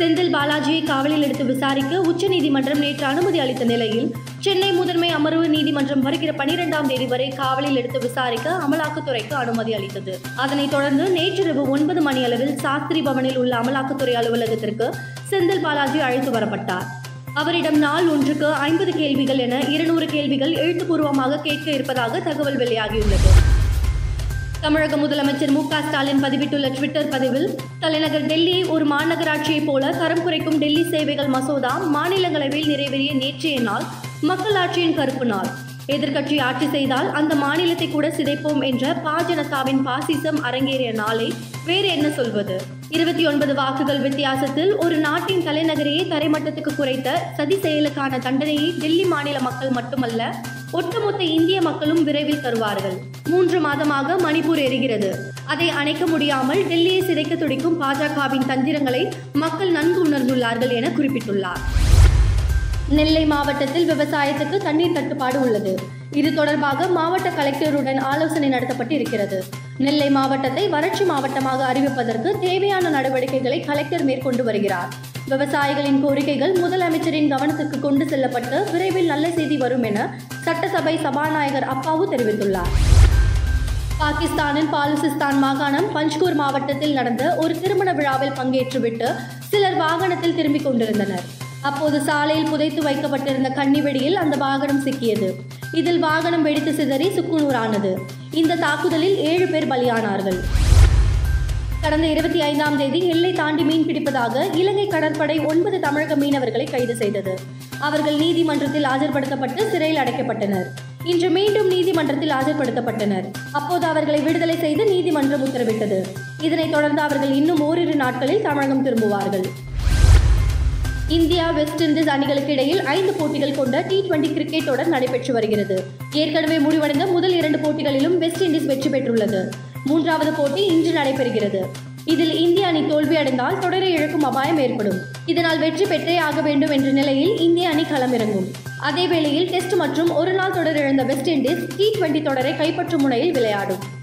செந்தில் பாலாஜியை காவலில் எடுத்து விசாரிக்க உச்சநீதிமன்றம் நேற்று அனுமதி அளித்த நிலையில் சென்னை முதன்மை அமர்வு நீதிமன்றம் வருகிற 12ஆம் தேதி வரை காவலில் எடுத்து விசாரிக்க அமலாக்கத்துறைக்கு அனுமதி அளித்தது. அதனைத் தொடர்ந்து நேற்றிரவு 9 மணி அளவில் சாஸ்திரி பவனில் உள்ள அமலாக்கத்துறை அலுவலகத்திற்கு செந்தில் பாலாஜி அழைத்து வரப்பட்டார். அவரிடம் நாள் ஒன்றுக்கு 50 கேள்விகள் என 200 கேள்விகள் எழுத்துப்பூர்வமாக கேட்க இருப்பதாக தகவல் வெளியாகியுள்ளது. தமிழக முதலமைச்சர் மு க ஸ்டாலின் பதிவிட்டுள்ள ட்விட்டர் பதிவில், தலைநகர் டெல்லியை ஒரு மாநகராட்சியைப் போல தரம் குறைக்கும் டெல்லி சேவைகள் மசோதா மாநிலங்களவையில் நிறைவேறிய நேற்றைய நாள் மக்களாட்சியின் கருப்பு நாள். எதிர்க்கட்சி ஆட்சி செய்தால் அந்த மாநிலத்தை கூட சிதைப்போம் என்ற பாஜனதாவின் பாசிசம் அரங்கேறிய நாளை வேறு என்ன சொல்வது? 29 வாக்குகள் வித்தியாசத்தில் ஒரு நாட்டின் தலைநகரையே தரைமட்டத்துக்கு குறைத்த சதி செயலுக்கான தண்டனையை டெல்லி மாநில மக்கள் மட்டுமல்ல, ஒட்டுமொத்த இந்திய மக்களும் விரைவில் தருவார்கள். 3 மாதமாக மணிப்பூர் எரிகிறது. அதை அணைக்க முடியாமல் டெல்லியை சிதைக்க துடிக்கும் பாஜகவின் தந்திரங்களை மக்கள் நன்கு உணர்ந்துள்ளார்கள் என குறிப்பிட்டுள்ளார். நெல்லை மாவட்டத்தில் விவசாயத்துக்கு தண்ணீர் தட்டுப்பாடு உள்ளது. இது தொடர்பாக மாவட்ட கலெக்டருடன் ஆலோசனை நடத்தப்பட்டு இருக்கிறது. நெல்லை மாவட்டத்தை வறட்சி மாவட்டமாக அறிவிப்பதற்கு தேவையான நடவடிக்கைகளை கலெக்டர் மேற்கொண்டு வருகிறார். விவசாயிகளின் கோரிக்கைகள் முதலமைச்சரின் கவனத்துக்கு கொண்டு செல்லப்பட்டு விரைவில் நல்ல செய்தி வரும் என சட்டசபை சபாநாயகர் அப்பாவு தெரிவித்துள்ளார். பாகிஸ்தானின் பாலுசிஸ்தான் மாகாணம் பஞ்ச்கூர் மாவட்டத்தில் நடந்த ஒரு திருமண விழாவில் பங்கேற்றுவிட்டு சிலர் வாகனத்தில் திரும்பிக் கொண்டிருந்தனர். அப்போது சாலையில் புதைத்து வைக்கப்பட்டிருந்த கன்னி வெடியில் அந்த வாகனம் சிக்கியது. இதில் வாகனம் வெடித்து சிதறி சுக்குநூறானது. இந்த தாக்குதலில் 7 பேர் பலியானார்கள். கடந்த 25ஆம் தேதி எல்லை தாண்டி மீன் பிடிப்பதாக இலங்கை கடற்படை 9 தமிழக மீனவர்களை கைது செய்தது. அவர்கள் நீதிமன்றத்தில் ஆஜர்படுத்தப்பட்டு சிறையில் அடைக்கப்பட்டனர். இன்று மீண்டும் நீதிமன்றத்தில் ஆஜர்படுத்தப்பட்டனர். அப்போது அவர்களை விடுதலை செய்து நீதிமன்றம் உத்தரவிட்டது. இதனைத் தொடர்ந்து அவர்கள் இன்னும் ஓரிரு நாட்களில் தமிழகம் திரும்புவார்கள். இந்தியா வெஸ்ட் இண்டீஸ் அணிகளுக்கு இடையில் 5 போட்டிகள் கொண்ட T20 கிரிக்கெட் தொடர் நடைபெற்று வருகிறது. ஏற்கனவே முடிவடைந்த முதல் 2 போட்டிகளிலும் வெஸ்ட் இண்டீஸ் வெற்றி பெற்றுள்ளது. 3வது போட்டி இன்று நடைபெறுகிறது. இதில் இந்திய அணி தோல்வியடைந்தால் தொடரை இழக்கும் அபாயம் ஏற்படும். இதனால் வெற்றி பெற்றே ஆக வேண்டும் என்ற நிலையில் இந்திய அணி களமிறங்கும். அதேவேளையில் டெஸ்ட் மற்றும் ஒருநாள் தொடர் இழந்த வெஸ்ட் இண்டீஸ் T20 தொடரை கைப்பற்றும் முனையில் விளையாடும்.